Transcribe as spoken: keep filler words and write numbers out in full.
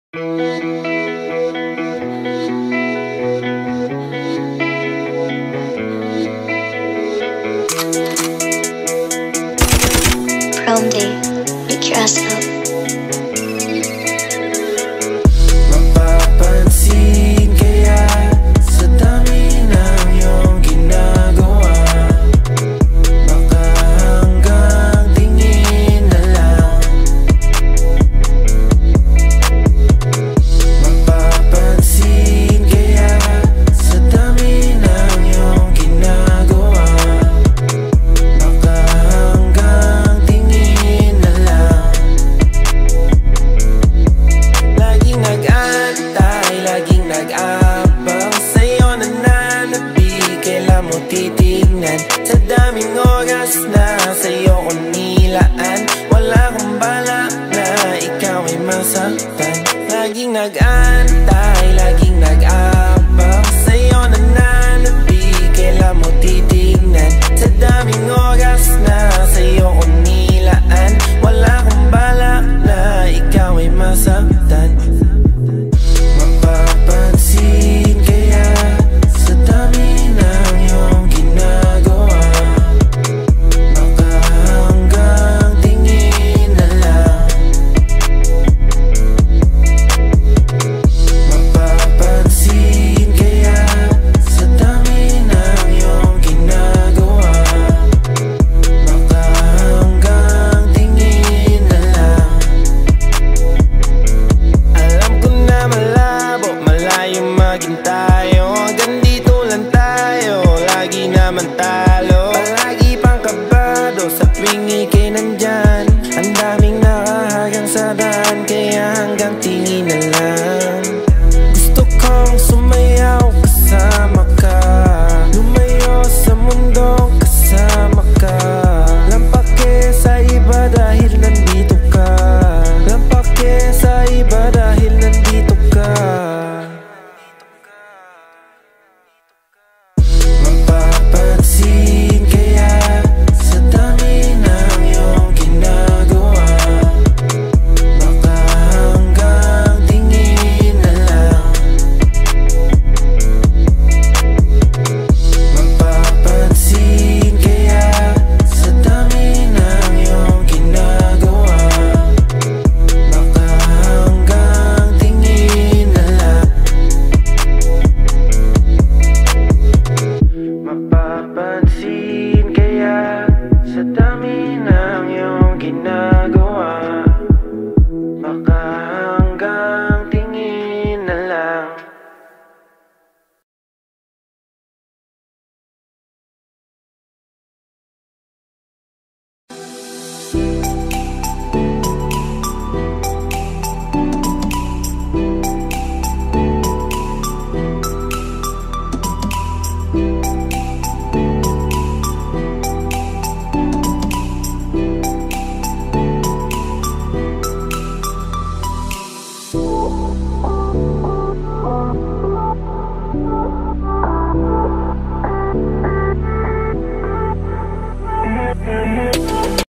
Prom day, make your ass up. Mapapansin kaya sa dami ng iyong ginagawa, baka hanggang tingin na lang. Mapapansin kaya sa dami ng iyong ginagawa, baka hanggang tingin na lang. Laging nag-antay, laging nag-abang sa'yo nananabig, kailan mo titignan? Sa daming oras na sa'yo ko nilaan, wala kong balak na ikaw ay masaktan. Laging nag-antay, laging nag-abang sa'yo nananabig, kailan mo titignan? Sa daming oras na sa'yo ko nilaan, wala kong balak na ikaw ay masaktan. Mapapansin kaya sa dami ng iyong ginagawa, baka hanggang tingin na lang. Mapapansin kaya sa dami ng iyong ginagawa, baka hanggang tingin na lang. Alam ko na malabo, malayo maging tayo, hanggang dito lang tayo, lagi naman talo. Palagi pang kabado sa tuwing ika'y nandyan, ang daming nakahagang sa daan, kaya hanggang tingin na lang. Gusto kong sumayaw kasama ka, lumayo sa mundong kasama ka. Lampake sa iba dahil nandito ka, lampake sa iba dahil nandito ka. Mapapansin kaya sa dami ng iyong ginagawa, baka hanggang tingin na lang. Mapapansin kaya sa dami ng iyong ginagawa, baka hanggang tingin na lang. Mapapansin kaya sa dami ng iyong ginagawa, baka hanggang tingin na lang.